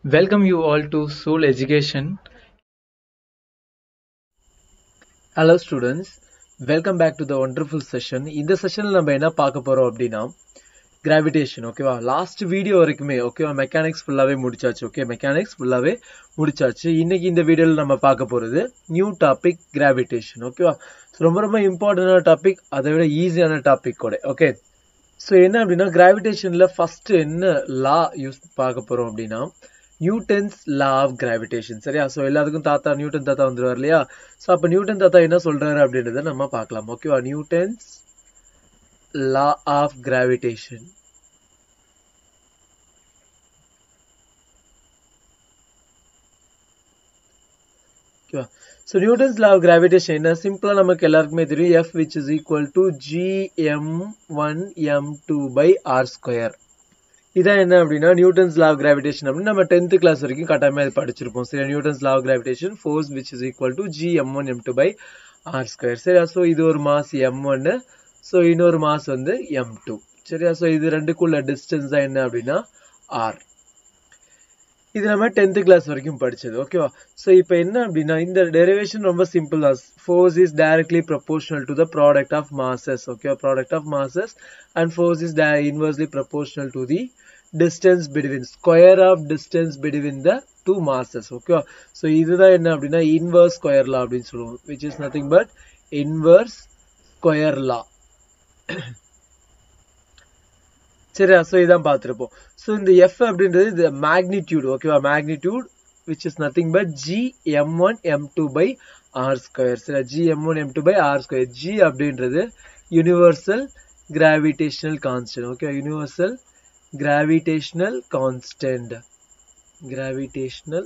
Welcome you all to Soul Education. Hello students, welcome back to the wonderful session. In this session நம்ம என்ன பார்க்க போறோம் அப்படினா gravitation. ஓகேவா, லாஸ்ட் வீடியோ வரைக்குமே ஓகேவா மெக்கானிக்ஸ் ஃபுல்லாவே முடிச்சாச்சு. ஓகே, மெக்கானிக்ஸ் ஃபுல்லாவே முடிச்சாச்சு. இன்னைக்கு இந்த வீடியோல நம்ம பார்க்க போறது நியூ டாபிக் கிராவிடேஷன். ஓகேவா, ரொம்ப ரொம்ப இம்பார்ட்டன்டான டாபிக், அதை விட ஈஸியான டாபிக் கூட. ஓகே, ஸோ என்ன அப்படின்னா கிராவிடேஷன்ல ஃபர்ஸ்ட் என்ன லா யூஸ் பார்க்க போறோம் அப்படின்னா நியூட்டன்ஸ் லா ஆஃப் கிராவிடேஷன். சரியா, ஸோ எல்லாத்துக்கும் தாத்தா நியூட்டன் தாத்தா வந்துருவார் இல்லையா? ஸோ அப்போ நியூட்டன் தாத்தா என்ன சொல்றாரு அப்படின்றத நம்ம பார்க்கலாம். ஓகேவா, நியூட்டன்ஸ் லா ஆஃப் கிராவிடேஷன். ஓகேவா, so Newton's law of gravitation என்ன, சிம்பிளா நமக்கு எல்லாருக்குமே தெரியும், F which is equal to gm1m2 by r square. இதான் என்ன அப்படின்னா நியூட்டன்ஸ் லா ஆஃப் கிராவிடேஷன் அப்படின்னு நம்ம 10th கிளாஸ் வரைக்கும் கட்டாயமா இது படிச்சிருப்போம். சரி, Newton's law of gravitation force which is equal to gm1m2 by r square. சரியா, ஸோ இது ஒரு மாஸ் m1, ஸோ இன்னொரு மாஸ் வந்து m2. சரியா, ஸோ இது ரெண்டுக்குள்ள டிஸ்டன்ஸ் தான் என்ன அப்படின்னா r. இது நம்ம 10th கிளாஸ் வரைக்கும் படிச்சது. ஓகேவா, ஸோ இப்போ என்ன அப்படின்னா இந்த டெரிவேஷன் ரொம்ப சிம்பிள் தான். Force is directly proportional to the product of masses. ஓகேவா, product of masses and force is inversely proportional to the distance between square of distance between the two masses. Okay, so இதுதான் என்ன அப்படின்னா inverse square லா அப்படின்னு சொல்லுவோம், which is nothing but inverse square law. சரியா, so இதான் பார்த்துருப்போம். So இந்த F அப்படின்றது இது மேக்னிடியூட். ஓகேவா, magnitude which is nothing but gm1 m2 by r square. சரியா, gm1 m2 by r square. G அப்படின்றது universal gravitational constant. Okay, universal gravitational constant. Gravitational.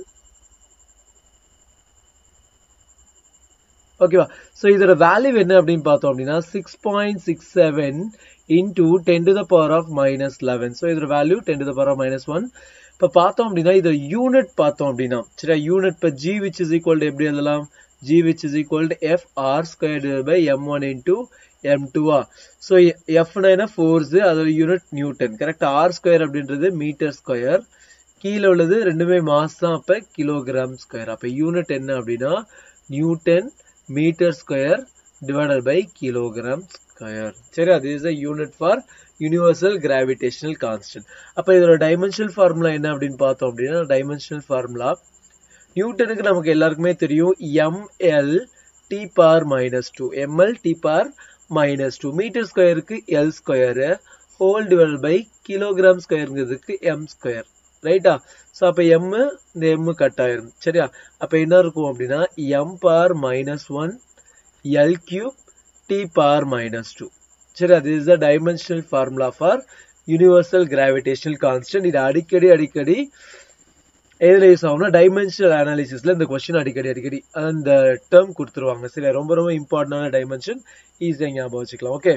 ஓகேவா, ஸோ இதோட வேல்யூ என்ன அப்படின்னு பார்த்தோம் அப்படின்னா 6.67 into 10 to the power of minus 11. So இதோட value 10 to the power of minus 1. இப்போ பார்த்தோம் அப்படின்னா இதோட யூனிட் பார்த்தோம் அப்படின்னா சரியா, யூனிட் இப்போ G which is equal to எப்படி எழுதலாம், G which is equal to F r squared divided by m1 into m2. So Fனா என்ன ஃபோர்ஸ், அதோட யூனிட் நியூட்டன். கரெக்டா, r ஸ்கொயர் அப்படின்றது மீட்டர் ஸ்கொயர், கீழே உள்ளது ரெண்டுமே மாஸ் தான், அப்போ கிலோகிராம் ஸ்கொயர். அப்போ யூனிட் என்ன அப்படின்னா newton metre square divided by kilogram square. சரி, அது is a unit for universal gravitational constant. அப்போ இதோட டைமென்ஷனல் ஃபார்முலா என்ன அப்படின்னு பார்த்தோம் அப்படின்னா டைமென்ஷனல் ஃபார்முலா நியூட்டனுக்கு நமக்கு எல்லாருக்குமே தெரியும், ml t power minus 2, ml t power minus 2, metre ஸ்கொயருக்கு L square whole divided by kilogram ஸ்கொயருங்கிறதுக்கு m ஸ்கொயர். ரைட்டா, ஸோ அப்போ m இந்த m கட் ஆயிரும். சரியா, அப்போ என்ன இருக்கும் அப்படின்னா m power minus 1 L cube t power minus 2. சரியா, this is the dimensional formula for universal gravitational constant. இது அடிக்கடி எதுல யூஸ் ஆகும்னா டைமென்ஷனல் அனாலிசிஸ்ல இந்த கொஸ்டின் அடிக்கடி அந்த டேர்ம் கொடுத்துருவாங்க. சரியா, ரொம்ப ரொம்ப இம்பார்ட்டன்டான டைமென்ஷன், ஈஸியா ஞாபகம் வச்சுக்கலாம். ஓகே,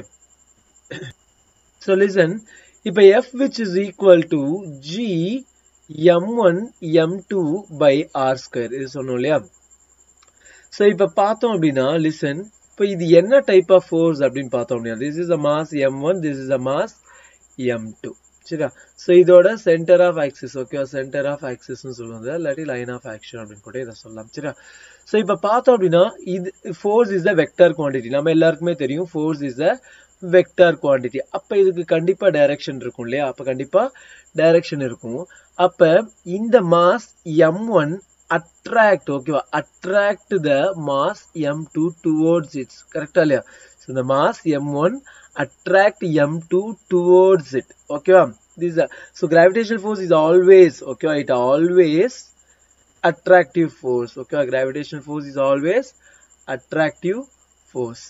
ஸோ லிசன், இப்போ F which is equal to G m1 m2 by r square இது சொன்னோம் இல்லையா? ஸோ இப்போ பார்த்தோம் அப்படின்னா லிசன், இப்போ இது என்ன டைப் ஆஃப் ஃபோர்ஸ் அப்படின்னு பார்த்தோம் அப்படின்னா this is a mass m1, this is a mass m2. சரியா, ஸோ இதோட centre of axis. Okay, centre of ஆக்சிஸ்ன்னு சொல்லுவாங்க, இல்லாட்டி லைன் ஆஃப் ஆக்ஷன் அப்படின்னு கூட இதை சொல்லலாம். சரியா, ஸோ இப்போ பார்த்தோம் அப்படின்னா இது force is a vector quantity. நம்ம எல்லாருக்குமே தெரியும் force is a vector quantity. அப்போ இதுக்கு கண்டிப்பா டைரக்ஷன் இருக்கும் இல்லையா? அப்போ கண்டிப்பா டைரக்ஷன் இருக்கும். அப்போ இந்த மாஸ் m1 attract, ஓகேவா, attract the mass m2 towards it. கரெக்டா இல்லையா? ஸோ இந்த mass m1 attract m2 towards it. Okay, this is so gravitational force is always, okay, it always attractive force. Okay, gravitational force is always attractive force.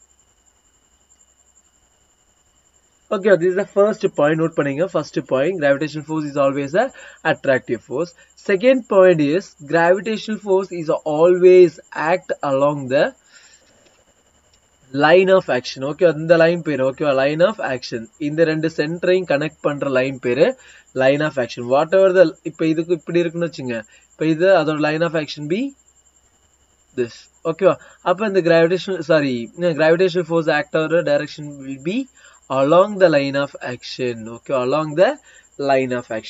Okay, this is the first point. Note பண்ணுங்க, first point, gravitational force is always a attractive force. Second point is gravitational force is always act along the line of action. Okay, அந்த line பேரு ஓகேவா line of action. இந்த ரெண்டு சென்டரையும் connect பண்ற line பேரு line of action. Whatever the, இப்போ இதுக்கு இப்படி இருக்குன்னு வச்சுங்க, இப்போ இது அதோட line of action be this. ஓகேவா, அப்போ இந்த கிராவிடேஷனல் ஃபோர்ஸ் ஆக்ட் ஆகிற direction will be along the line of action. Okay, along the line of action.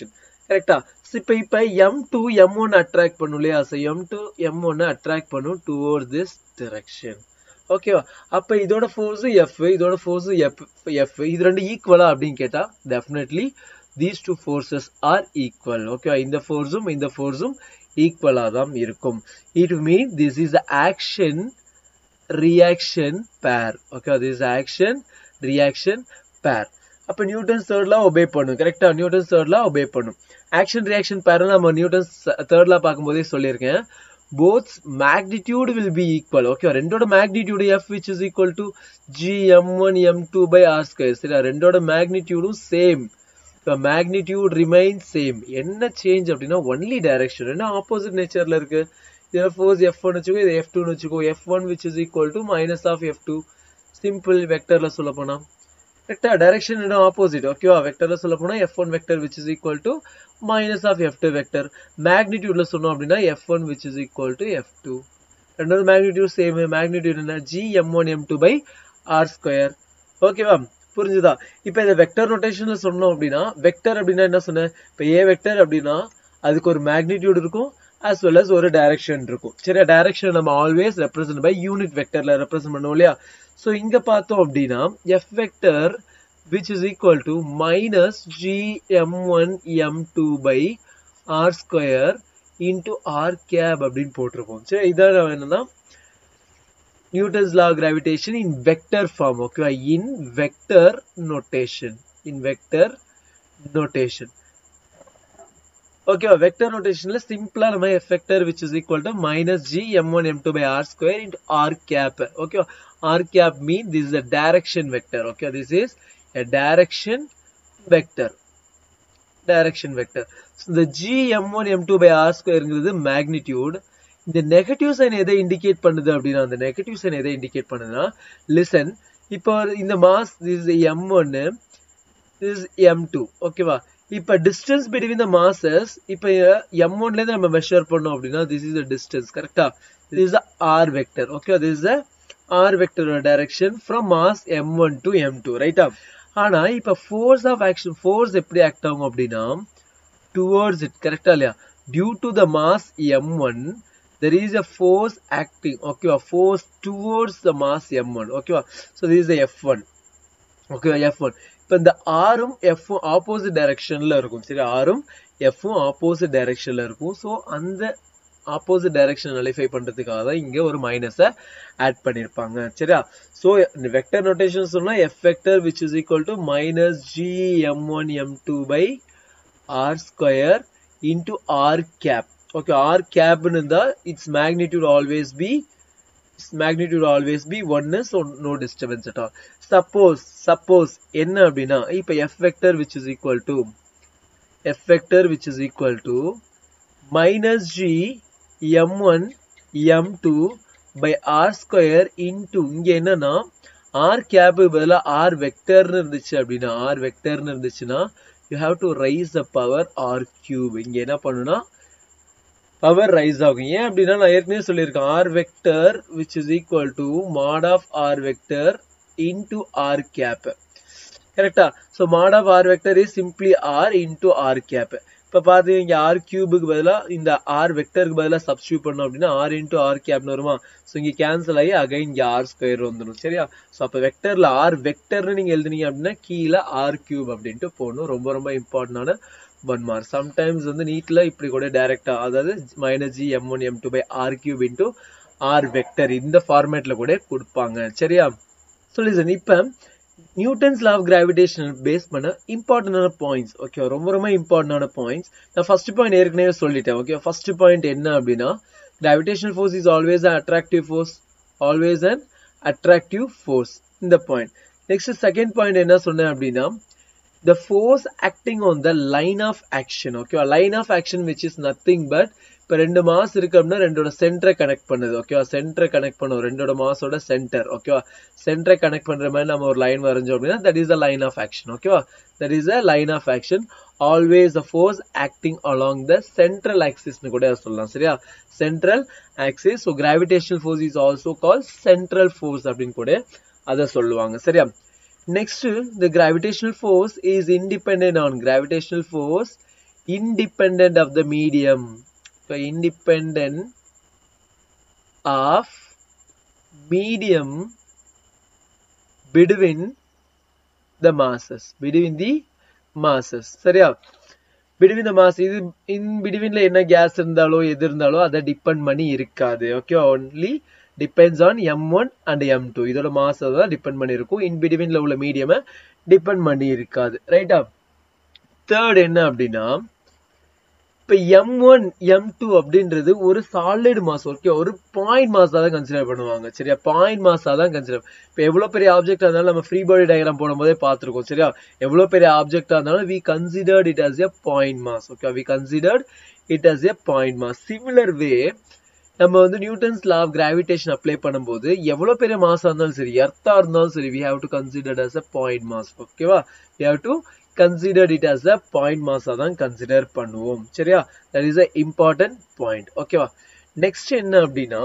கரெக்டா? இப்ப m2 m1 அட்ராக்ட் பண்ணும் இல்லையா? so m2 m1 அட்ராக்ட் பண்ணும் டுவர்ட்ஸ் திஸ் டைரக்ஷன். ஓகேவா? அப்ப இதோட ஃபோர்ஸ் F, இதோட ஃபோர்ஸ் F, இது ரெண்டு ஈக்குவலா அப்படின்னு கேட்டா definitely these two forces are equal. ஓகேவா? இந்த ஃபோர்ஸும் ஈக்குவலா தான் இருக்கும். It means this is the action reaction pair. Okay, this is action reaction pair. அப்ப நியூட்டன்ஸ் தேர்ட் லா ஒபே பண்ணும். கரெக்டா? நியூட்டன்ஸ் தேர்ட் லா ஒபே பண்ணும். ஆக்ஷன் ரியாக்ஷன் பேர் நம்ம நியூட்டன்ஸ் தேர்ட் லா பார்க்கும்போதே சொல்லியிருக்கேன். both magnitude will be equal. Okay, ரெண்டோட magnitude F which is equal to g m1 m2 by r square. சரியா? ரெண்டோட magnitude same. இப்ப magnitude remains same. என்ன change அப்படின்னா only direction. என்ன ஆப்போசிட் நேச்சர்ல இருக்கு. இதோட ஃபோர்ஸ் F1 வச்சுக்கோ, இது F2 வச்சுக்கோ. F1 which is equal to minus of F2. Simple வெக்டர்ல சொல்ல போனா கரெக்டா? டைரக்ஷன் என்ன ஆப்போசிட். ஓகேவா? வெக்டர்ல சொல்ல போனா F1 vector which is equal to minus of F2 vector. மேக்னிடியூட்ல சொன்னோம் அப்படின்னா F1 which is equal to F2. ரெண்டோட மேக்னிடியூட் சேம். மேக்னிடியூட் என்ன? g m1 m2 by r square. ஓகேவா? புரிஞ்சுதா? இப்ப இந்த வெக்டர் நோட்டேஷன்ல சொன்னோம் அப்படின்னா வெக்டர் அப்படின்னா என்ன சொன்னேன்? இப்ப A வெக்டர் அப்படின்னா அதுக்கு ஒரு மேக்னிடியூட் இருக்கும் as well as ஒரு டைரக்ஷன் இருக்கும். சரியா? டைரக்ஷன் நம்ம ஆல்வேஸ் ரெப்ரசன்ட் பை யூனிட் வெக்டர்ல ரெப்ரசன்ட் பண்ணுவோம் இல்லையா? சோ இங்க பார்த்தோம் அப்படின்னா F vector which is equal to minus g m1 m2 by r square into r cap அப்படின்னு போட்டிருப்போம். சரி, இதான் என்னன்னா Newton's law of gravitation in vector form. Okay, in vector notation. Okay, vector notation la simple nama F vector which is equal to minus g m1 m2 by r square into r cap. Okay, r cap means this is a direction vector. Okay, this is a direction vector. So the g m1 m2 by r square is the magnitude. இந்த negative sign எதை indicate பண்ணுது அப்படின்னா அந்த negative sign எதை indicate பண்ணுதுன்னா listen. இப்போ இந்த mass this m1, this m2. ஓகேவா? இப்ப டிஸ்டன்ஸ் பிட்வீன் த மாசஸ் இப்ப m1 ல இருந்து நம்ம மெஷர் பண்ணோம் அப்படின்னா திஸ் இஸ் தி டிஸ்டன்ஸ். கரெக்ட்டா? This is r vector. Okay, this is r vector direction from mass m1 to m2. ரைட்டா? ஆனா இப்ப ஃபோர்ஸ் ஆஃப் ஆக்ஷன், ஃபோர்ஸ் எப்படி ஆக்ட் ஆகும் அப்படின்னா டுவர்ட்ஸ் இட். கரெக்ட்டா இல்லையா? Due to the mass m1 there is a force acting. Okay, a force towards the mass m1. Okay, so this is the f1. Okay, f1. இப்ப இந்த r உம் f உம் opposite டைரக்ஷன்ல இருக்கும். சரி, r உம் f உம் ஆப்போசிட் டைரக்ஷன்ல இருக்கும். சோ அந்த ஆப்போசிட் டைரக்ஷன் நலிஃபை பண்றதுக்காக தான் இங்க ஒரு மைனஸை ஆட் பண்ணிருப்பாங்க. சரியா? சோ இந்த வெக்டர் நோட்டேஷன் சொன்னா f vector which is equal to minus g m1 m2 by r square into r cap. Okay, r cap nunda its magnitude always be 1, so no disturbance at all. Suppose enna appadina ipo f vector which is equal to minus g m1 m2 by r square into inga enna na r cap பதிலா r vector னு இருந்துச்சுனா you have to raise the power r cube. இங்க என்ன பண்ணுனா power rise ஆகும். ஏன் அப்படின்னா நான் ஏற்கனவே சொல்லியிருக்கேன் r vector which is equal to mod of r vector into r cap. கரெக்டா? so mod of r vector is simply r into r cap. இப்ப பாத்தீங்க இங்க r cube பதிலா இந்த r vector பதிலா சப்ஸ்டிட்யூட் பண்ணோம் அப்படின்னா r into r cap னு வருமா? சோ இங்க கேன்சல் ஆகி அகைன் இங்க r ஸ்கொயர் வந்துரும். சரியா? சோ அப்ப வெக்டர்ல r வெக்டர்னு நீங்க எழுதுனீங்க அப்படின்னா கீழ r cube அப்படினு போடணும். ரொம்ப ரொம்ப இம்பார்ட்டன்டான 1 mark. Sometimes வந்து நீட்ல இப்படி கூட டைரக்டா அதாவது minus g m1 m2 by r cube into r vector இந்த ஃபார்மேட்ல கூட கொடுப்பாங்க. சரியா? சோ லிசன், இப்ப Newton's law of gravitation base பண்ண இம்பார்ட்டன்டான பாயிண்ட்ஸ். ஓகே, ரொம்ப ரொம்ப இம்பார்ட்டன்டான பாயிண்ட்ஸ். நான் ஃபர்ஸ்ட் பாயிண்ட் ஏற்கனவே சொல்லிட்டேன். ஓகே, ஃபர்ஸ்ட் பாயிண்ட் என்ன அப்படின்னா gravitational force is always an attractive force. இந்த பாயிண்ட். நெக்ஸ்ட் செகண்ட் பாயிண்ட் என்ன சொன்னேன் அப்படின்னா the force acting on the line of action. Okay, line of action which is nothing but இப்ப ரெண்டு மாஸ் இருக்கு அப்படின்னா ரெண்டோட சென்டரை கனெக்ட் பண்ணுது. ஓகேவா? சென்டரை கனெக்ட் பண்ணும் ரெண்டோட மாஸோட சென்டர். ஓகேவா? சென்டரை கனெக்ட் பண்ற மாதிரி நம்ம ஒரு லைன் வரைஞ்சோம் அப்படின்னா that is the line of action. ஓகேவா? that is a line of action. Always the force acting along the central axis னு கூட சொல்லலாம். சரியா? central axis. so gravitational force is also called central force அப்படின்னு கூட அத சொல்லுவாங்க. சரியா? Next, the gravitational force is independent on independent of the medium. So independent of medium between the masses. Between the masses. சரியா? Between the mass, இது in between என்ன case இருந்தாலோ எது இருந்தாலோ அதை டிபெண்ட் பண்ணி இருக்காது. ஓகே, only depends on m1 and m2. இதோட மாஸ் தான் டிபெண்ட் பண்ணி இருக்கும். in betweenல உள்ள மீடியம் டிபெண்ட் பண்ணி இருக்காது. ரைட்டா? தேர்ட் என்ன அப்படின்னா, இப்ப m1 m2 அப்படின்றது ஒரு சாலிட் மாஸ். ஓகே, ஒரு பாயிண்ட் மாஸா தான் கன்சிடர் பண்ணுவாங்க. சரியா? பாயிண்ட் மாஸா தான் கன்சிடர். இப்ப எவ்வளவு பெரிய ஆப்ஜெக்டா இருந்தாலும் நம்ம ஃப்ரீ பாடி டயக்ராம் போடும்போதே பார்த்திருக்கோம். சரியா? எவ்வளவு பெரிய ஆப்ஜெக்டா இருந்தாலும் we considered it as a point mass. Okay, we considered it as a point mass. Similar way, நம்ம வந்து Newton's law of gravitation apply பண்ணும்போது எவ்வளவு பெரிய மாஸா இருந்தாலும் சரி, எர்த்தா இருந்தாலும் சரி, we have to consider as a point mass. ஓகேவா? we have to consider it as a point mass தான் கன்சிடர் பண்ணுவோம். சரியா? that is a important point. ஓகேவா? நெக்ஸ்ட் என்ன அப்படின்னா,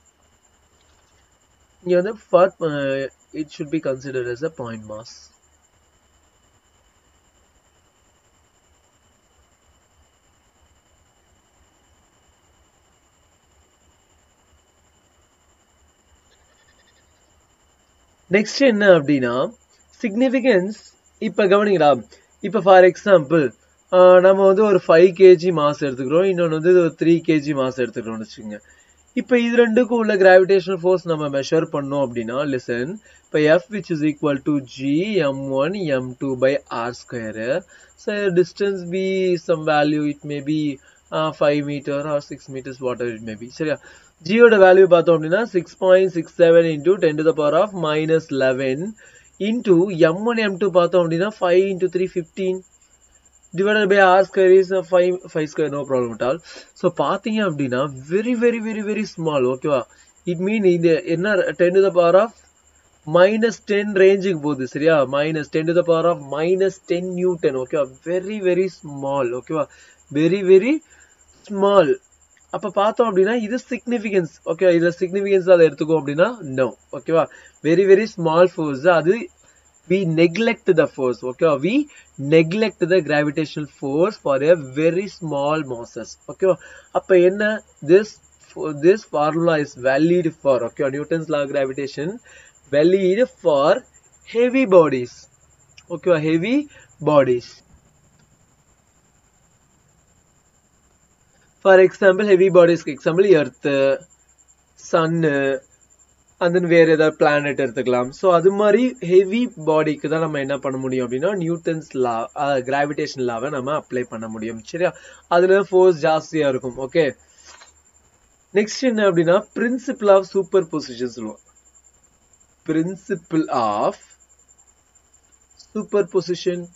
இங்க வந்து for it should be considered as a point mass. Next என்ன அப்படின்னா, சிக்னிஃபிகன்ஸ். இப்ப கவனிங்களா, இப்ப ஃபார் எக்ஸாம்பிள் நம்ம வந்து ஒரு 5 kg மாஸ் எடுத்துக்கிறோம், இன்னொன்று வந்து ஒரு 3 kg மாஸ் எடுத்துக்கிறோம்னு வச்சுக்கோங்க. இப்ப இது ரெண்டுக்கும் உள்ள கிராவிடேஷனல் ஃபோர்ஸ் நம்ம மெஷர் பண்ணோம் அப்படின்னா, லிசன், இப்ப F which is equal to G m1 m2 by r square. So distance be some value, it may be 5 meter or 6 meters, whatever it may be. சரியா? G ஓட value பார்த்தோம் அப்படின்னா 6.67 into 10 to the power of minus 11 into m1 m2 பார்த்தோம் அப்படின்னா 5 into 3 15 divided by r square is 5 square, no problem at all. So பாத்தீங்க அப்படின்னா very small. ஓகேவா? it mean இது என்ன 10 to the power of minus 10 ரேஞ்சுக்கு போகுது. சரியா? minus 10 to the power of minus 10 Newton. ஓகேவா? very small. ஓகேவா? very small. அப்ப பார்த்தோம் அப்படின்னா இது சிக்னிஃபிகன்ஸ். ஓகே, இதுல சிக்னிஃபிகன்ஸ் அதை எடுத்துக்கோ அப்படின்னா நோ. ஓகேவா? very small force. அது we neglect the force. Okay, we neglect the gravitational force for a very small masses. Okay, அப்ப என்ன, this formula is valid for, okay, Newton's law of gravitation valid for heavy bodies. Okay, heavy bodies. For example, heavy bodies, example earth, sun, and then வேற ஏதாவது planet எடுத்துக்கலாம். So அது மாதிரி heavy பாடிக்கு தான் நம்ம என்ன பண்ண முடியும் அப்படின்னா, நியூட்டன்ஸ் லா கிராவிடேஷன் லாவை நம்ம அப்ளை பண்ண முடியும். சரியா? அதுல ஃபோர்ஸ் ஜாஸ்தியா இருக்கும். ஓகே, நெக்ஸ்ட் என்ன அப்படின்னா, பிரின்சிபிள் ஆஃப் சூப்பர் பொசிஷன் சொல்லுவோம். Principle of superposition.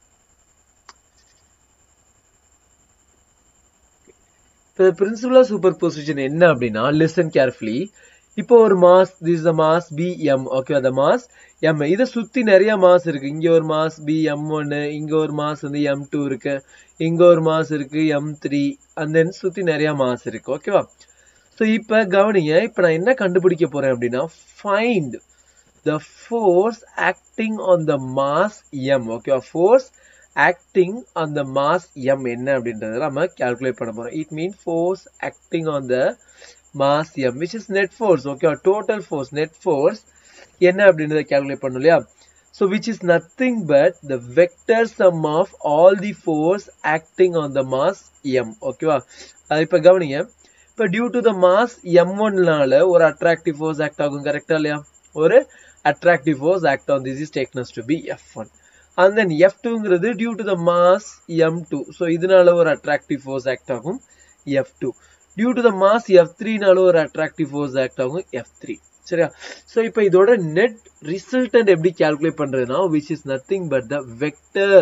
Principle of superposition என்ன அப்படின்னா, லிசன் கேர்ஃபுல்லி. இப்போ ஒரு mass, this is the mass bm. Okay, அந்த மாஸ் m. இதை சுத்தி நிறைய மாஸ் இருக்கு. இங்க ஒரு மாஸ் bm1, இங்க ஒரு மாஸ் வந்து m2 இருக்கு, இங்க ஒரு மாஸ் இருக்கு m3, and then சுத்தி நிறைய மாஸ் இருக்கு. ஓகேவா? ஸோ இப்ப கவனிங்க, இப்ப நான் என்ன கண்டுபிடிக்க போறேன் அப்படின்னா, find the force acting on the mass m. ஓகேவா? force acting on the mass m என்ன அப்படின்றத நம்ம கால்குலேட் பண்ண போறோம். it means force acting on the mass m, which is net force. Okay, total force, net force என்ன அப்படின்றத calculate பண்ணணும் இல்லையா? so which is nothing but the vector sum of all the force acting on the mass m. ஓகேவா? அது இப்ப கவனிங்க, இப்ப due to the mass m1 னால ஒரு attractive force act ஆகும். கரெக்டா இல்லையா? ஒரு attractive force act on this is taken as to be f1, and then f2ங்கிறது due to the mass m2. so இதனால ஒரு attractive force act ஆகும் f2. due to the mass f3 னால ஒரு attractive force act ஆகும் f3. சரியா? so இப்போ இதோட net resultant எப்படி கால்குலேட் பண்றதுனா, which is nothing but the vector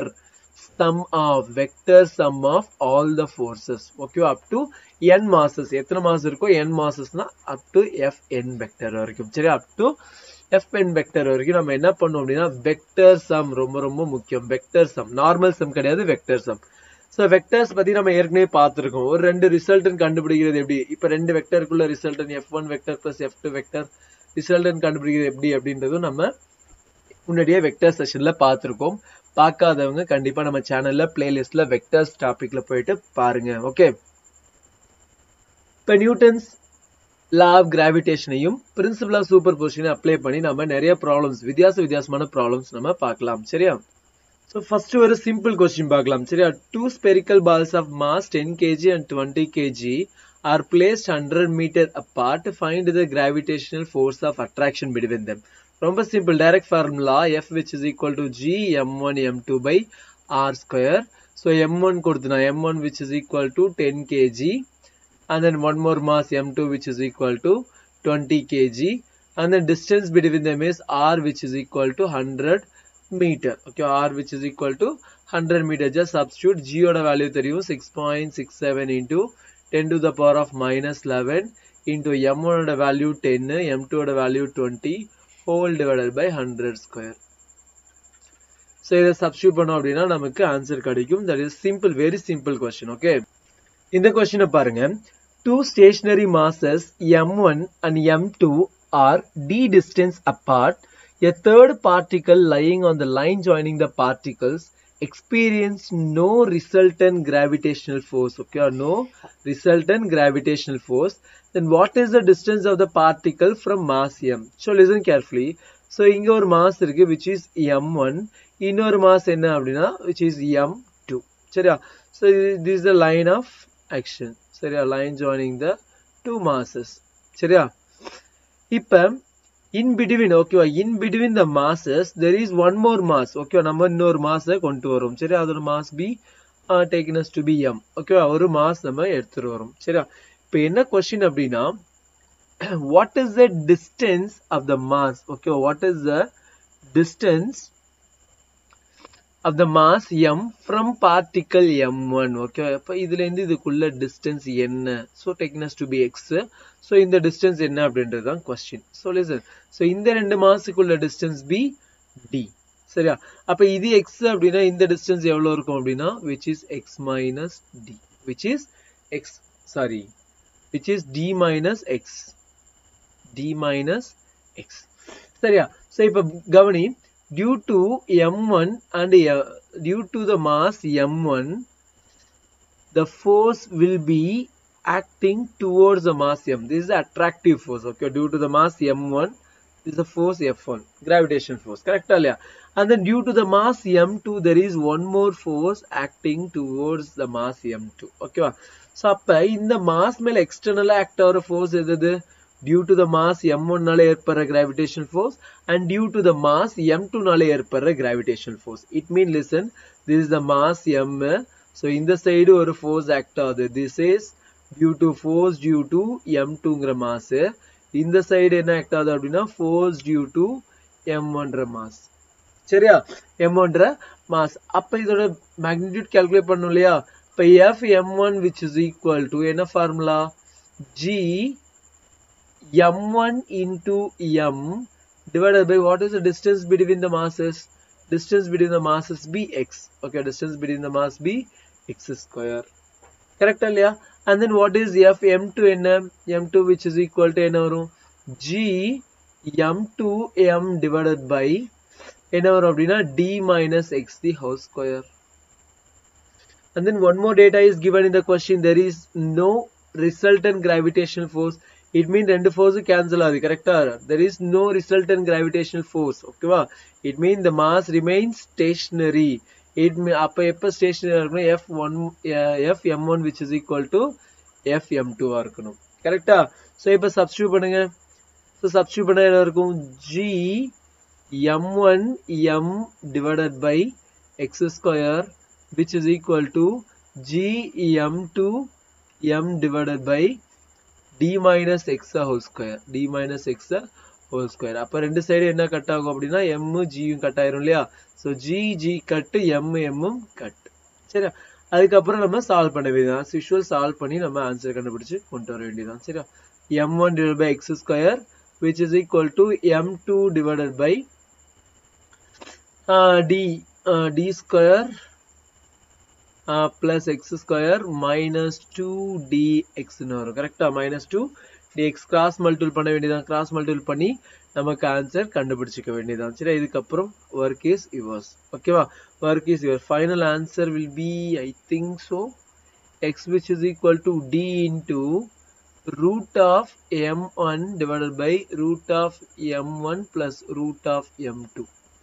sum of all the forces. okay, up to n masses. எத்தனை மாஸ் இருக்கோ n massesனா up to fn vector வரைக்கும். சரியா? up to fn vector வரைக்கும் நம்ம என்ன பண்ணோம் அப்படின்னா, vector sum ரொம்ப முக்கியம். vector sum, நார்மல் சம் கிடையாது, vector sum. ஸோ வெக்டர்ஸ் பத்தி நம்ம ஏற்கனவே பார்த்துருக்கோம். ஒரு ரெண்டு ரிசல்டன் கண்டுபிடிக்கிறது எப்படி, இப்போ ரெண்டு வெக்டருக்குள்ள resultant f1 vector plus f2 vector resultant கண்டுபிடிக்கிறது எப்படி அப்படின்றதும் நம்ம முன்னாடியே வெக்டர் செஷன்ல பார்த்துருக்கோம். பார்க்காதவங்க கண்டிப்பா நம்ம சேனல்ல பிளேலிஸ்ட்ல வெக்டர்ஸ் டாபிக்ல போயிட்டு பாருங்க. ஓகே, இப்ப நியூட்டன்ஸ் லா ஆஃப் கிராவிடேஷனையும் பிரின்சிபல் ஆஃப் சூப்பர் பொசிஷனை அப்ளை பண்ணி நம்ம நிறைய ப்ராப்ளம்ஸ் வித்தியாசமான ப்ராப்ளம்ஸ் நம்ம பார்க்கலாம். சரியா? So first ஒரு simple question பார்க்கலாம். சரியா? Two spherical balls of mass 10 kg and 20 kg are placed 100 meter apart. Find the gravitational force of attraction between them. ரொம்ப simple, direct formula F which is equal to G m1 m2 by r square. So m1 கொடுத்தனா m1 which is equal to 10 kg and then one more mass m2 which is equal to 20 kg and then distance between them is r which is equal to 100 meter. Okay, r which is equal to 100 meter. Just substitute g oda value theriyum 6.67 into 10 to the power of minus 11 into m1 oda value 10, m2 oda value 20 whole divided by 100 square. So இத substitute பண்ணோம் அப்படினா நமக்கு answer கிடைக்கும். That is simple, very simple question. Okay, இந்த question பாருங்க. Two stationary masses m1 and m2 are d distance apart. A third particle lying on the line joining the particles experienced no resultant gravitational force. Okay, or no resultant gravitational force. Then what is the distance of the particle from mass m? So listen carefully. So இங்க ஒரு mass இருக்கு which is m1, இன்னொரு mass என்ன அப்படினா which is m2. சரியா? So this is the line of action. சரியா? Line joining the two masses. சரியா? இப்ப in between, okay, in between the masses there is one more mass. Okay, நம்ம இன்னொரு mass கொண்டு வரோம். சரியா? அதோட mass b taken as to be m. Okay, ஒரு mass நம்ம எடுத்துட்டு வரோம். சரியா? இப்போ என்ன question அப்படினா what is the distance of the mass? Okay, what is the distance of the mass m from particle m1? Okay, அப்ப இதுல இருந்து இதுக்குள்ள distance என்ன? So taken as to be x. So இந்த distance என்ன அப்படின்றது தான் question. So listen. So இந்த ரெண்டு மாஸுக்குள்ள distance b d. சரியா? அப்ப இது x அப்படினா இந்த distance எவ்வளவு இருக்கும் அப்படினா which is x minus d. Which is d minus x. d minus x. சரியா? So இப்ப கவனி, due to m1 and due to the mass m1 the force will be acting towards the mass m. This is the attractive force. Okay, due to the mass m1 this is the force f1, gravitational force. Correct? And then due to the mass m2 there is one more force acting towards the mass m2. Okay, so அப்ப இந்த mass மேல external act ஆகிற force எது? Due to the mass m1 நால ஏற்படுற gravitational force and due to the mass m2 நால ஏற்படுற gravitational force. It means listen, this is the mass m. So இந்த side ஒரு force act ஆகுது. This is due to force due to m2ங்கற mass. இந்த side என்ன act ஆகுது அப்படினா force due to m1ங்கற mass. சரியா? m1ங்கற mass. அப்ப இதோட magnitude calculate பண்ணனும் இல்லையா? இப்ப f m1 which is equal to என்ன formula? G m1 into m divided by what is the distance between the masses? Distance between the masses be x. Okay, distance between the mass be x square. Correct இல்லையா? And then what is f m2 என்ன? m2 which is equal to என்ன வரும்? G m2 m divided by என்ன வரும் அப்படினா d minus x the whole square. And then one more data is given in the question. There is no resultant gravitational force. It means ரெண்டு force cancel ஆகுது. கரெக்ட்டா? There is no resultant gravitational force. ஓகேவா? It means the mass remains stationary. அப்ப எப்ப stationary இருக்கும்னா f m1 which is equal to f m2 ஆ இருக்கணும். கரெக்ட்டா? So இப்ப சப்ஸ்டிட்யூட் பண்ணுங்க. சோ சப்ஸ்டிட்யூட் பண்ணா என்ன இருக்கும்? G m1 m divided by x square which is equal to G m2 m divided by d minus x whole square. d minus x whole square. அப்ப ரெண்டு side என்ன cut ஆகும் அப்படினா m g யும் cut ஆயிரும் இல்லையா? So g g cut m m ம் cut. சரியா? அதுக்கு அப்புறம் நம்ம சால்வ் பண்ண வேண்டியதுதான். as usual சால்வ் பண்ணி நம்ம ஆன்சர் கண்டுபிடிச்சு கொண்டு வர வேண்டியதுதான். சரியா? m1 divided by x square which is equal to m2 divided by d square plus x square minus 2 dx ன்னு வரும். கரெக்ட்டா? minus 2 x கிராஸ் மல்டிபிள் பண்ண வேண்டியதான், கிராஸ் மல்டிபிள் பண்ணி நமக்கு ஆன்சர் கண்டுபிடிச்சிக்க வேண்டியதான். சரி, இதுக்கப்புறம் work is yours. ஓகேவா, work is yours. Final answer will be, I think so, x which is equal to d into root of m1 divided by root of m1 plus root of m2.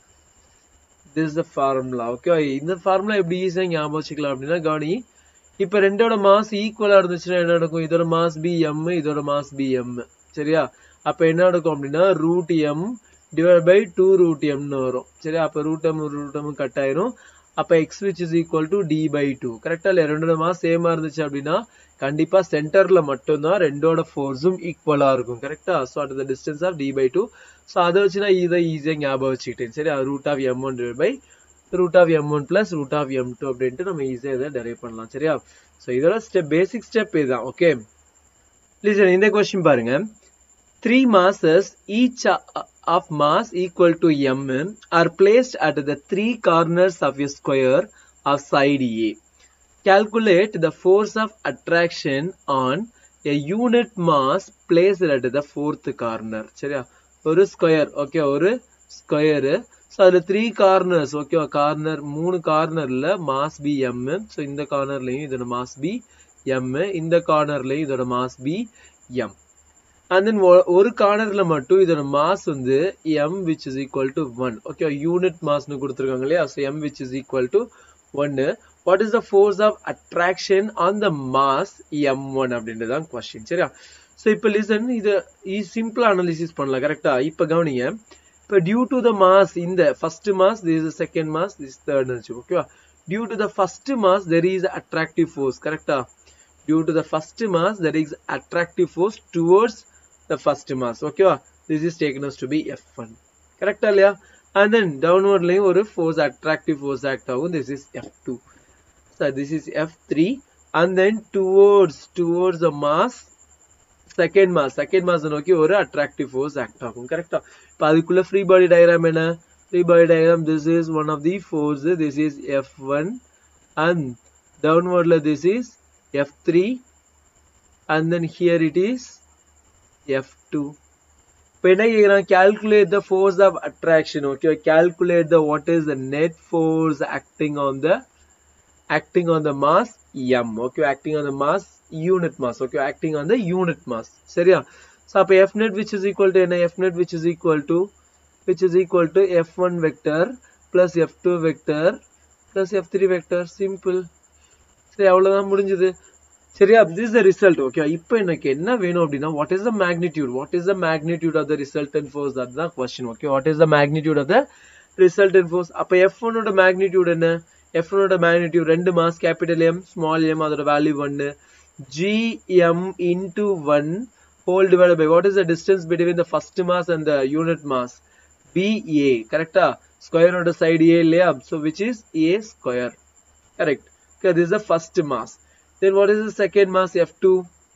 This is the formula. Okay, இந்த formula எப்படி ஈஸியா ஞாபகம் வச்சுக்கலாம் அப்படின்னா, கவனி, இப்ப ரெண்டோட mass ஈக்குவலா இருந்துச்சுன்னா என்ன நடக்கும், இதோட மாஸ் bm, இதோட மாஸ் bm. சரியா, அப்ப என்ன நடக்கும் அப்படின்னா root M divide by 2 root எம்னு வரும். சரியா, அப்ப ரூட் எம் கட் ஆயிரும். அப்ப x which is equal to d by 2. கரெக்டா இல்லையா, ரெண்டோட மாஸ் சேமா இருந்துச்சு அப்படின்னா கண்டிப்பா சென்டர்ல மட்டும்தான் ரெண்டோட ஃபோர்ஸும் ஈக்குவலா இருக்கும். கரெக்டா, so at the distance of d by 2. So அதை வச்சுனா இதை ஈஸியா ஞாபகம் வச்சுக்கிட்டேன். சரி, root of m1 divide by root of m1 plus root of m2 அப்படின்ட்டு நம்ம ஈஸியா இதை டெரைவ் பண்ணலாம். சரியா, சோ இதோட ஸ்டெப், பேசிக் ஸ்டெப் இதுதான். ஓகே, லிசன், இந்த क्वेश्चन பாருங்க. 3 masses each of mass equal to m are placed at the 3 corners of a square of side A. Calculate the force of attraction on a unit mass placed at the 4th corner. சரியா, ஒரு square. Okay, ஒரு square. So அதுல 3 corners. ஓகேவா, corner 3 கார்னர்ல mass B M. So இந்த கார்னர்லயும் இதோட mass B M, இந்த கார்னர்லயும் இதோட mass B M. and then ஒரு கார்னர்ல மட்டும் இதோட மாஸ் வந்து m which is equal to 1. Okay, unit மாஸ்னு கொடுத்திருக்காங்க இல்லையா, so m which is equal to 1. what is the force of attraction on the mass m1 அப்படின்றதான் क्वेश्चन. சரியா, so இப்போ லிசன், இது சிம்பிளா அனாலிசிஸ் பண்ணலாம். கரெக்டா, இப்போ கவனிங்க, இப்போ due to the mass, இந்த first mass, this is the second mass, this is third னு. ஓகேவா, due to the first mass there is attractive force. கரெக்டா, due to the first mass there is attractive force towards the first mass. okay, this is taken as to be f1. correct இல்லையா, and then downward லையும் ஒரு force, attractive force act ஆகும். this is f2. so this is f3, and then towards the mass, second mass நோக்கி ஒரு attractive force act ஆகும். கரெக்ட்டா, இப்போ அதுக்குள்ள free body diagram என்ன, free body diagram, this is one of the force, this is f1, and downwardல this is f3, and then here it is f2. இப்போ என்ன கேக்குறாங்க, calculate the force of attraction. okay, calculate the what is the net force acting on the mass m. okay, acting on the mass, unit mass. okay, acting on the unit mass. சரியா, so அப்ப f net which is equal to என்ன, f net which is equal to f1 vector plus f2 vector plus f3 vector. simple. சரி, அவ்வளவுதான், முடிஞ்சது. சரியா, this is the result. okay, இப்போ எனக்கு என்ன வேணும் அப்படின்னா, what is the magnitude of the resultant force, that's the question. okay, what is the magnitude of the resultant force? அப்ப f1 ஓட magnitude என்ன, f1 ஓட magnitude 2 mass capital M small m, அதோட value 1, gm into 1 whole divided by what is the distance between the first mass and the unit mass, ba. கரெக்ட்டா, square ஓட side a இல்லையா, so which is a square. correct. okay, this is the first mass. then what is the second mass, f2.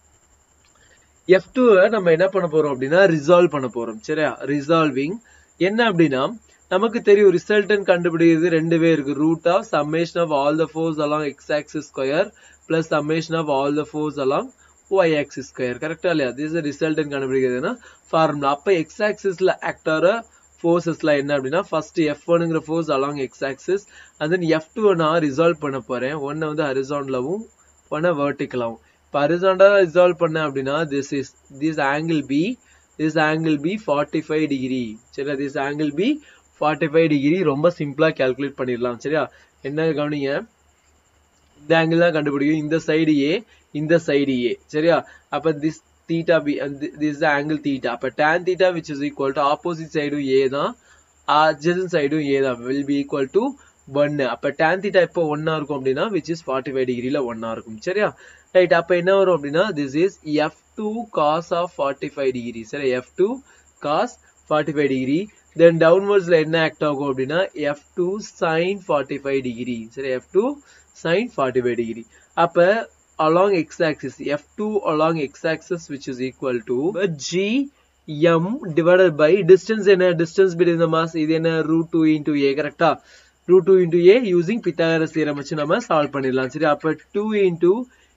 f2 நம்ம என்ன பண்ண போறோம் அப்படின்னா resolve பண்ண போறோம். சரியா, ரிசால்விங் என்ன அப்படின்னா, நமக்கு தெரியும் ரிசல்டன்ட் கண்டுபிடிக்கிறது ரெண்டுவே இருக்கு, root of summation of all the force along x axis square plus summation of all the force along y axis square. கரெக்டா இல்லையா, this is ரிசல்டன்ட் கண்டுபிடிக்கிறதுனா ஃபார்முலா. அப்ப எக்ஸ் ஆக்சிஸ்ல ஆக்ட் ஆற ஃபோர்ஸஸ்லாம் என்ன அப்படின்னா, ஃபர்ஸ்ட் f1ங்கிற force along x axis, and then f2 நான் ரிசால்வ் பண்ண போறேன். ஒன்னு வந்து ஹரிசாண்டலாவும் ஒன்னு வெர்டிகலாவும். இப்போ ஹரிசாண்டலா ரிசால்வ் பண்ண அப்படின்னா this angle b 45 degree. சரியா, this angle b 45 degree. ரொம்ப சிம்பிளா கால்குலேட் பண்ணிடலாம். சரியா, என்ன கவனிங்க, இந்த ஆங்கிள் தான் கண்டுபிடிக்கும், இந்த சைடு a, இந்த சைடு a. சரியா, அப்ப this theta b and this is the angle theta. அப்ப tan theta which is equal to opposite side a தான், adjacent side a தான், will be equal to 1. அப்ப tan theta இப்போ 1 இருக்கும் அப்படின்னா which is 45 degreeல 1 இருக்கும். சரியா, ரைட். அப்ப என்ன வரும் அப்படின்னா this is f2 cos of 45 degree. சரி, f2 cos 45 degree. then downwardsல என்ன ஆக்ட் ஆகும் அப்படின்னா f2 sin 45 degree. சரி, f2 sin 45 degree. அப்ப along x-axis, f2 along x-axis which is equal to gm divided by distance என்ன, distance between the mass, இது என்ன, root 2 into a. கரெக்டா, root 2 into a using Pythagoras theorem வச்சு நம்ம solve பண்ணிடலாம். சரி, அப்ப 2 into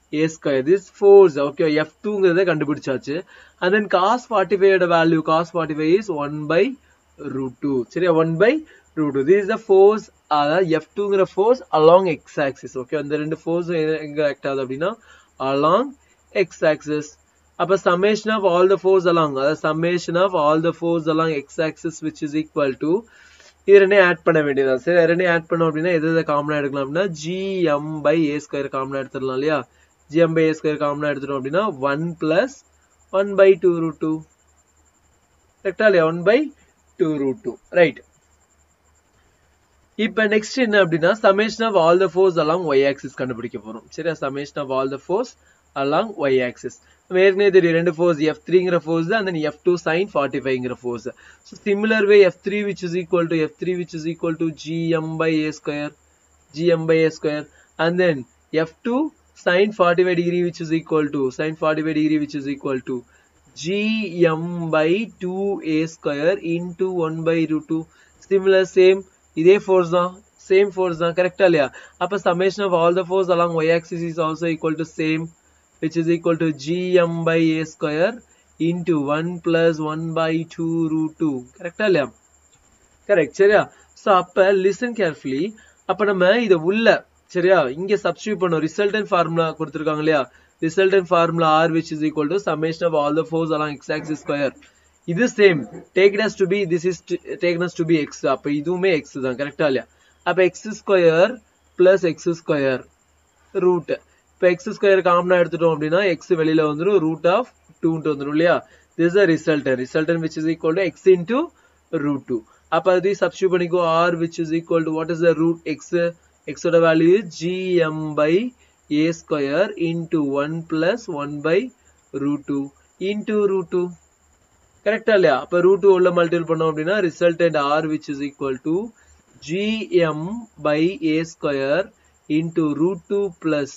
a square. This force, okay, F2 ங்கிறதை கண்டுபிடிச்சாச்சு. And then cos 45 ஓட value, cos 45 is 1 by root 2. சரியா, 1 by root 2. This is the force, அதாவது F2 ங்கிற force along x axis. Okay, அந்த ரெண்டு force எங்க act ஆகுது அப்படின்னா along x axis. அப்ப summation of all the force along, அதாவது summation of all the force along x axis which is equal to, இது ரெண்டையும் ஆட் பண்ண வேண்டியதான். சரி, ரெண்டையும் ஆட் பண்ணோம் அப்படின்னா எதை காமனா எடுக்கலாம் அப்படின்னா gm by a square காமனா எடுத்துடலாம் இல்லையா. gm by a square காமனா எடுத்துட்டோம் அப்படின்னா 1 plus 1 by 2 root 2. கரெக்டா இல்லையா, 1 by 2 root 2. ரைட். இப்ப நெக்ஸ்ட் என்ன அப்படின்னா summation of all the force along y axis கண்டுபிடிக்க போறோம். சரியா, summation of all the force along y axis. ஏற்கனவே தெரியும் ரெண்டு force, F3 ங்கிற force and then F2 sin 45 ங்கிற force. So similar way F3 which is equal to gm by a square, and then F2 sin 45 degree which is equal to gm by 2a square into 1 by root 2. Similar, same, இதே force தான், same force தான். கரெக்டா இல்லையா? அப்ப summation of all the force along y axis is also equal to same, which is equal to gm by a square into 1 plus 1 by 2 root 2. கரெக்டா இல்லையா? Correct. சரியா? So அப்ப listen carefully. அப்ப நம்ம இத உள்ள, சரியா, இங்க சப்ஸ்டிட்யூட் பண்ணோம். ரிசல்டன்ட் ஃபார்முலா கொடுத்திருக்காங்க இல்லையா, resultant formula r which is equal to summation of all the force along x axis square. இது same, taken as to be, this is taken as to be x. அப்ப இதுவுமே x தான். கரெக்டா இல்லையா? அப்ப x square plus x square root, இப்ப x square காமனா எடுத்துட்டோம் அப்படின்னா x வெளியில வந்துரும், root of 2 ன்னு வந்துரும் இல்லையா. This is a resultant which is equal to x into root 2. அப்ப அதை சப்ஸ்டிட்யூட் பண்ணிக்கோ, r which is equal to, what is the root x? X ஓட value is gm by a square into 1 plus 1 by root 2 into root 2. கரெக்டா இல்லையா? அப்ப root 2 உள்ள multiple பண்ணோம் அப்படின்னா resultant r which is equal to gm by a square into root 2 plus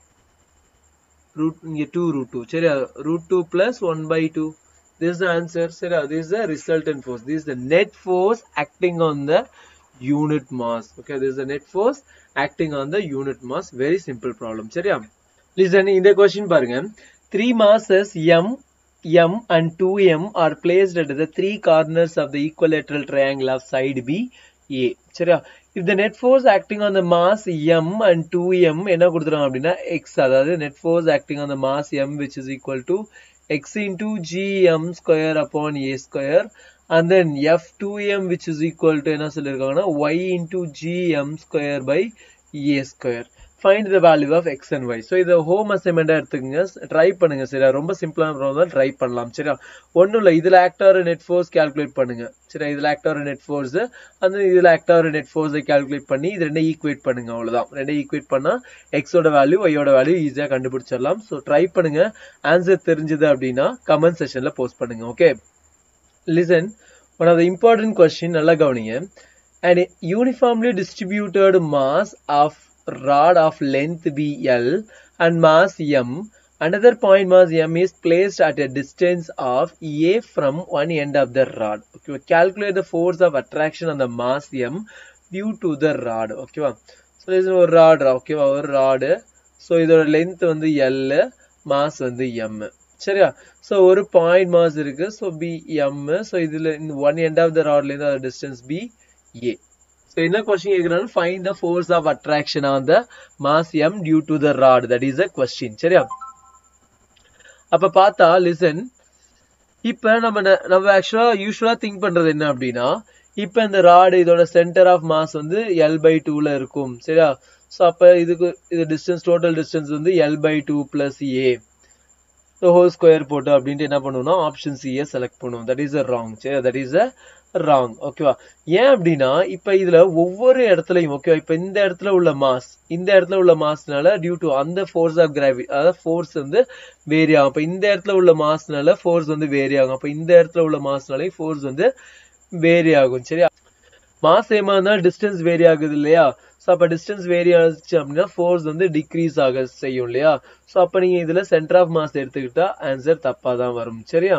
root 2. சரியா, root 2 plus 1 by 2. This is the answer. சரியா, this is the resultant force. This is the net force acting on the unit mass. Okay, this is the net force acting on the unit mass. Very simple problem. சரியா, listen, இந்த question பாருங்க. 3 masses m and 2m are placed at the 3 corners of the equilateral triangle of side B A. சரியா, if the net force acting on the mass m and 2m என்ன கொடுத்துறாங்க அப்படின்னா x, அதாவது net force acting on the mass m which is equal to x into gm square upon a square, and then f2m which is equal to என்ன சொல்லிருக்காங்கன்னா y into gm square by a square. Find the value of x and y. So இத home அசைன்மெண்டா எடுத்துக்கங்க, try பண்ணுங்க. சரியா, ரொம்ப சிம்பிளான problem தான், ட்ரை பண்ணலாம். சரியா, ஒண்ணும் இல்ல, இதுல ஆக்ட் ஆகிற நெட் ஃபோர்ஸ் கால்குலேட் பண்ணுங்க. சரியா, இதுல ஆக்ட் ஆகிற நெட் ஃபோர்ஸ், அந்த இதுல ஆக்ட் ஆகிற நெட் ஃபோர்ஸை கால்குலேட் பண்ணி இது ரெண்டையும் ஈக்குவேட் பண்ணுங்க. அவ்வளவுதான், ரெண்டையும் ஈக்குவேட் பண்ணா எக்ஸோட வேல்யூ ஒய்யோட வேல்யூ ஈஸியா கண்டுபிடிச்சிடலாம். ஸோ ட்ரை பண்ணுங்க. ஆன்சர் தெரிஞ்சது அப்படின்னா கமெண்ட் செஷன்ல போஸ்ட் பண்ணுங்க. Okay, listen, one of the important question, நல்லா கவனிங்க. And uniformly distributed mass of rod of length BL and mass M, another point mass M is placed at a distance of A from one end of the rod. Okay, calculate the force of attraction on the mass M due to the rod. Okay, so this is a rod. Okay, a rod. So இதோட length வந்து L, mass வந்து M. சரியா, so ஒரு point mass இருக்கு, so BM. so இதுல one end of the rod ல இருந்து distance B A. So in the question கேக்குறாங்க, find the force of attraction on the mass M due to the rod. That is the question. சரியா, அப்ப பார்த்தா listen, இப்ப நம்ம ஆக்சுவலா யூசுவலா திங்க் பண்றது என்ன அப்படின்னா, இப்ப இந்த ராட் இதோட சென்டர் ஆஃப் மாஸ் வந்து L/2ல இருக்கும். சரியா, சோ அப்ப இதுக்கு இது டிஸ்டன்ஸ், டோட்டல் டிஸ்டன்ஸ் வந்து L/2 plus A whole square போட்டு அப்படின்ட்டு என்ன பண்ணுவோம்னா ஆப்ஷன் C செலக்ட் பண்ணுவோம். That is wrong. சரி, தட் இஸ் ராங். ஓகேவா, ஏன் அப்படின்னா இப்ப இதுல ஒவ்வொரு இடத்துலயும், ஓகேவா, இப்ப இந்த இடத்துல உள்ள மாஸ், இந்த இடத்துல உள்ள மாஸ்னால டியூ டு அந்த ஃபோர்ஸ் ஆஃப் கிராவிட்டி, அதாவது ஃபோர்ஸ் வந்து வேரி ஆகும். அப்ப இந்த இடத்துல உள்ள மாஸ்னால ஃபோர்ஸ் வந்து வேரி ஆகும். அப்ப இந்த இடத்துல உள்ள மாஸ்னாலே ஃபோர்ஸ் வந்து வேரி ஆகும். சரியா, மாஸ் சேமா இருந்தாலும் டிஸ்டன்ஸ் வேரி ஆகுது இல்லையா. சோ அப்ப டிஸ்டன்ஸ் வேரி ஆச்சு அப்படின்னா ஃபோர்ஸ் வந்து டிக்ரீஸ் ஆக செய்யும் இல்லையா. சோ அப்ப நீங்க இதுல சென்டர் ஆஃப் மாஸ் எடுத்துக்கிட்டா ஆன்சர் தப்பா தான் வரும். சரியா,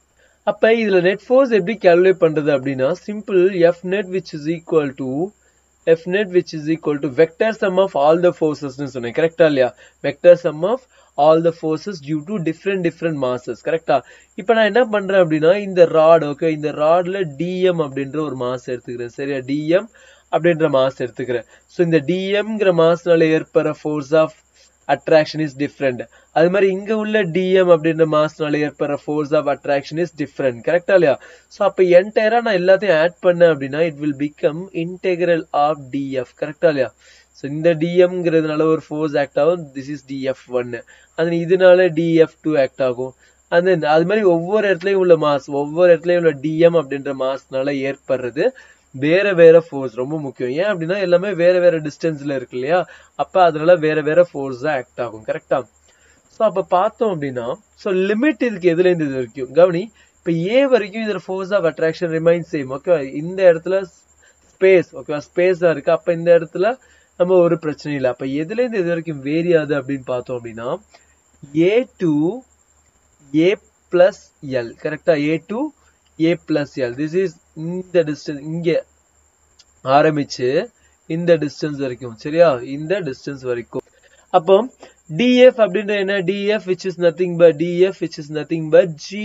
அப்ப இதுல நெட் ஃபோர்ஸ் எப்படி கால்குலேட் பண்றது அப்படின்னா simple, F net which is equal to F net which is equal to vector sum of all the forces னு சொன்னேன் கரெக்டா இல்லையா vector sum of all the forces due to different masses கரெக்டா இப்போ நான் என்ன பண்றேன் அப்படினா இந்த ராட் ஓகே இந்த ராட்ல dm அப்படிங்கற ஒரு மாஸ் எடுத்துக்கிறேன் சரியா dm அப்படிங்கற மாஸ் எடுத்துக்கிறேன் சோ இந்த dmங்கற மாஸ்னால ஏற்படுற force of attraction is different அது மாதிரி இங்க உள்ள dm அப்படிங்கற மாஸ்னால ஏற்படுற force of attraction is different கரெக்ட்டா இல்லையா சோ அப்ப என்டையரா நான் எல்லாத்தையும் ஆட் பண்ணேன் அப்படினா it will become integral of df கரெக்ட்டா இல்லையா சோ இந்த dmங்கிறதுனால ஒரு force ஆக்ட் ஆகும் this is df1 and இதனால df2 ஆக்ட் ஆகும் and then அது மாதிரி ஒவ்வொரு இடத்துலயும் உள்ள மாஸ் ஒவ்வொரு இடத்துலயும் உள்ள dm அப்படிங்கற மாஸ்னால ஏற்படுறது வேற ஃபோர்ஸ் ரொம்ப முக்கியம் ஏன் அப்படினா எல்லாமே வேற டிஸ்டன்ஸ்ல இருக்கு இல்லையா அப்ப அதனால வேற ஃபோர்ஸ் ஆக்ட் ஆகும் கரெக்ட்டா சோ அப்ப பார்த்தோம் அப்படினா சோ லிமிட் இதுக்கு எதுல இருந்து இது வரைக்கும் கவனி இப்ப a வரைக்கும் இதோட force of attraction remains same okay இந்த இடத்துல ஸ்பேஸ் ஓகே ஸ்பேஸா இருக்கு அப்ப இந்த இடத்துல நம்ம ஒரு பிரச்சனை இல்ல அப்ப எதுல இருந்து இது வரைக்கும் வேரி ஆகுது அப்படினு பார்த்தோம் அப்படினா a to a plus l கரெக்ட்டா a to a plus l this is இந்த டிஸ்டன்ஸ் இங்க ஆரம்பிச்சு இந்த டிஸ்டன்ஸ் வரைக்கும் சரியா இந்த டிஸ்டன்ஸ் வரைக்கும் அப்போ df அப்படின்றது என்ன df which is nothing but g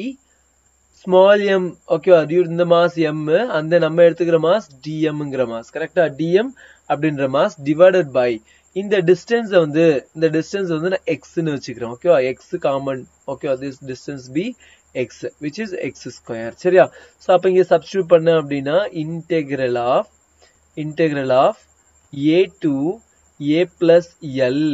small m ஓகேவா இந்த மாஸ் m அந்த நம்ம எடுத்துக்கிற மாஸ் dmங்கற மாஸ் கரெக்ட்டா dm அப்படின்ற மாஸ் டிவைடட் பை இந்த டிஸ்டன்ஸ் வந்து நான் x ன்னு வெச்சுக்கிறேன் ஓகேவா x காமன் ஓகேவா this distance be x which is x square சரியா சோ அப்ப இங்க சப்ஸ்டிட்யூட் பண்ண அப்படினா integral of a to a plus l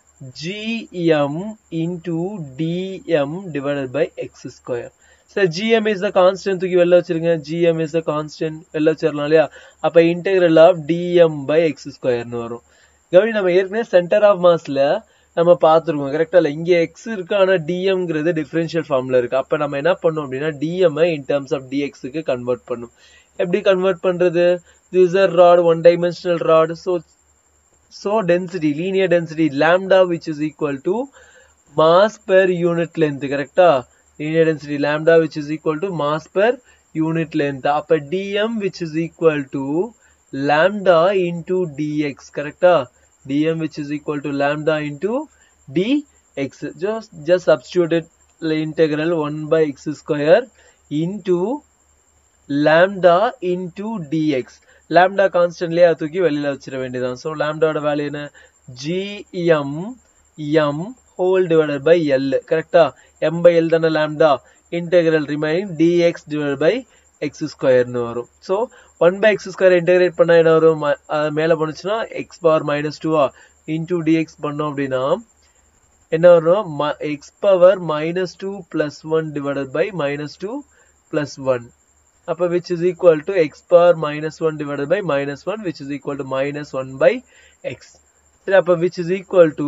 gm into dm divided by x square so gm is the constant தூக்கி வெளிய வச்சிருங்க gm is the constant வெளிய வச்சிரலாம் இல்லையா அப்ப integral of dm by x square ன்னு வரும் கவனி நம்ம ஏற்கனவே சென்டர் ஆஃப் மாஸ்ல நம்ம பாத்துறோம் கரெக்ட்டா இல்ல இங்க x இருக்கு ஆனா dmங்கிறது டிஃபரன்ஷியல் ஃபார்ம்ல இருக்கு அப்ப நம்ம என்ன பண்ணோம் அப்படினா dm in terms of dx க்கு கன்வர்ட் பண்ணனும் எப்படி கன்வர்ட் பண்றது this is a rod one dimensional rod so density linear density lambda which is equal to mass per unit length கரெக்ட்டா linear density lambda which is equal to mass per unit length அப்ப dm which is equal to lambda into dx கரெக்ட்டா dm which is equal to lambda into dx just substitute it integral 1 by x square into lambda into dx lambda constant லயே தூக்கி வெளியில வச்சிர வேண்டியதான் so lambda ஓட value என்ன gm m whole divided by l கரெக்ட்டா m by l தான lambda integral remaining dx divided by x square ன்னு வரும் so 1 by x square integrate பண்ணா என்ன வரும் மேல போனுச்சுனா x power -2 into dx பண்ணோம் அப்படினா என்ன வரும் x power -2 plus 1 divided by -2 plus 1 அப்ப which is equal to x power -1 divided by -1 which is equal to -1 by x சரி அப்ப which is equal to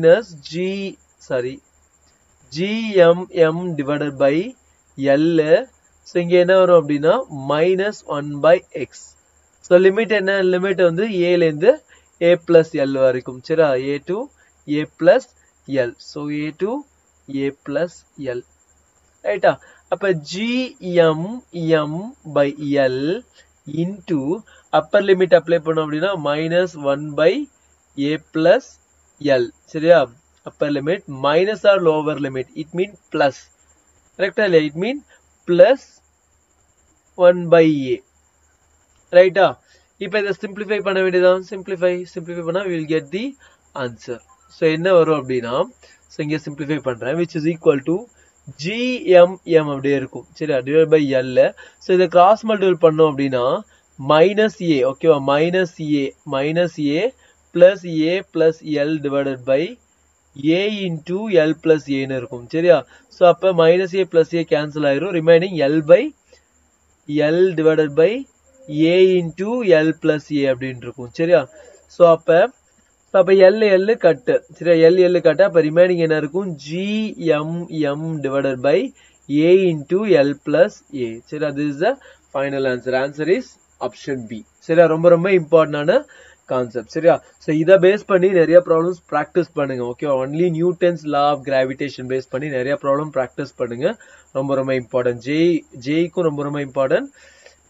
gmm divided by l so இங்க என்ன வரும் அப்படினா -1 by x so லிமிட் என்ன limit வந்து a ல இருந்து a plus l வரைக்கும் சரியா a to a plus l so a to a plus l ரைட்டா அப்ப gm by l into upper limit apply பண்ணோம் அப்படினா -1 by a plus l சரியா upper limit minus or lower limit it mean plus correct இல்ல it mean plus 1 by a ரைட்டா இப்போ இத simplify பண்ண வேண்டியதான் சிம்பிளிஃபை பண்ணா we will get the answer so என்ன வரும் அப்படினா so இங்க சிம்பிளிஃபை பண்றேன் which is equal to gmm அப்படியே இருக்கும் சரியா divided by l so இத கிராஸ் மல்டிபிள் பண்ணோம் அப்படினா -a ஓகேவா -a plus a plus l divided by a into l plus a ன்னு இருக்கும் சரியா சோ அப்ப -a plus a கேன்சல் ஆயிரும் remaining l by l divided by a into l plus a அப்படினு இருக்கும் சரியா சோ அப்ப l கட் சரியா l கட் அப்ப ரிமைனிங் என்ன இருக்கும் gmm divided by a into l plus a சரியா this is the final answer is option b சரியா ரொம்ப ரொம்ப இம்பார்ட்டன்டான கான்செப்ட் சரியா சோ இத பேஸ் பண்ணி நிறைய ப்ராப்ளம்ஸ் பிராக்டீஸ் பண்ணுங்க okay only Newton's law of gravitation base பண்ணி நிறைய ப்ராப்ளம் பிராக்டீஸ் பண்ணுங்க ரொம்ப ரொம்ப இம்பார்ட்டன்ட் ஜேஇக்கும் ரொம்ப ரொம்ப இம்பார்ட்டன்ட்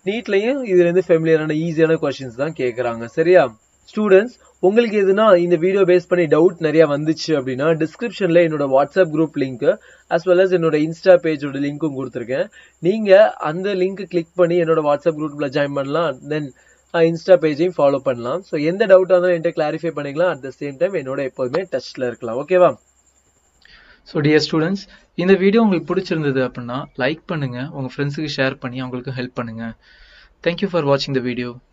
நீட்லயும் இதுல இருந்து ஃபெமிலியரான ஈஸியான கொஸ்டின்ஸ் தான் கேக்குறாங்க. சரியா ஸ்டூடெண்ட்ஸ், உங்களுக்கு எதுனா இந்த வீடியோ பேஸ் பண்ணி டவுட் நிறைய வந்துச்சு அப்படின்னா டிஸ்கிரிப்ஷன்ல என்னோட WhatsApp group link as well as என்னோட இன்ஸ்டா பேஜோட லிங்க்கும் கொடுத்துருக்கேன். நீங்க அந்த லிங்க் கிளிக் பண்ணி என்னோட வாட்ஸ்அப் குரூப்ல ஜாயின் பண்ணலாம். தென் இன்ஸ்டா பேஜையும் ஃபாலோ பண்ணலாம். ஸோ எந்த டவுட்டாக இருந்தாலும் என்கிட்ட கிளாரிஃபை பண்ணிக்கலாம். அட் த சேம் டைம் என்னோட எப்போதுமே டச்ல இருக்கலாம். ஓகேவா? ஸோ டியர் ஸ்டூடெண்ட்ஸ், இந்த வீடியோ உங்களுக்கு பிடிச்சிருந்தது அப்படின்னா லைக் பண்ணுங்க, உங்க ஃப்ரெண்ட்ஸுக்கு ஷேர் பண்ணி அவங்களுக்கு ஹெல்ப் பண்ணுங்க. தேங்க்யூ ஃபார் வாட்சிங் த வீடியோ.